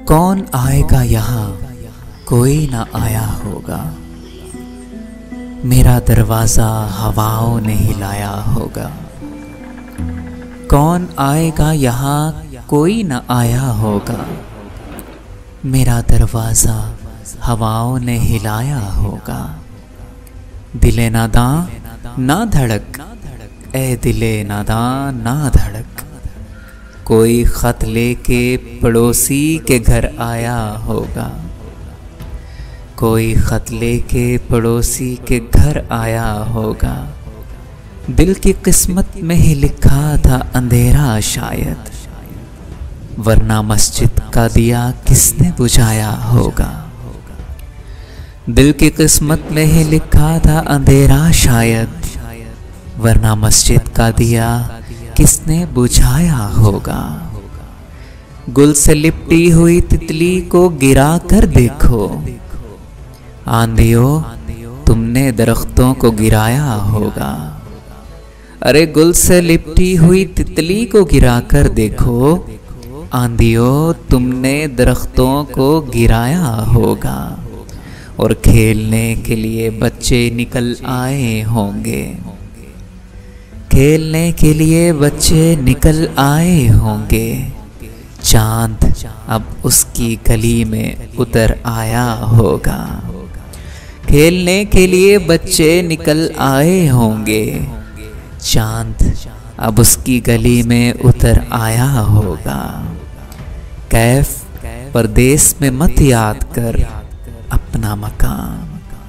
कौन आएगा यहाँ, कोई ना आया होगा। मेरा दरवाज़ा हवाओं ने हिलाया होगा। कौन आएगा यहाँ, कोई ना आया होगा। मेरा दरवाज़ा हवाओं ने हिलाया होगा। दिल-ए-नादान ना धड़क, ए दिल-ए-नादान ना धड़क। कोई खत लेके पड़ोसी के घर आया होगा। कोई खत लेके पड़ोसी के घर आया होगा। दिल की किस्मत में ही लिखा था अंधेरा शायद, वरना मस्जिद का दिया किसने बुझाया होगा। दिल की किस्मत में ही लिखा था अंधेरा शायद, वरना मस्जिद का दिया किसने बुझाया होगा। गुल से लिपटी हुई तितली को गिरा कर देखो। आंधियों तुमने दरख्तों को गिराया होगा। अरे गुल से लिपटी हुई तितली को गिरा कर देखो। आंधियों तुमने दरख्तों को गिराया होगा। और खेलने के लिए बच्चे निकल आए होंगे। खेलने के लिए बच्चे निकल आए होंगे। चांद अब उसकी गली में उतर आया होगा। खेलने के लिए बच्चे निकल आए होंगे। चांद अब उसकी गली में उतर आया होगा। कैफ परदेस में मत याद कर अपना मकान।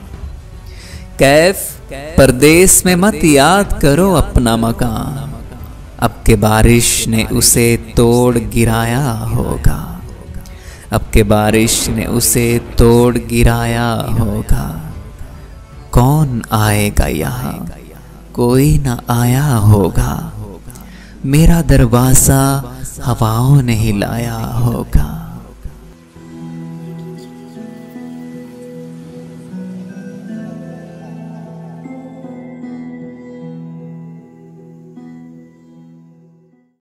कैफ परदेस में मत याद करो अपना मकान। अब के बारिश ने उसे तोड़ गिराया होगा। अब के बारिश ने उसे तोड़ गिराया होगा। कौन आएगा यहाँ, कोई ना आया होगा। मेरा दरवाज़ा हवाओं ने हिलाया होगा।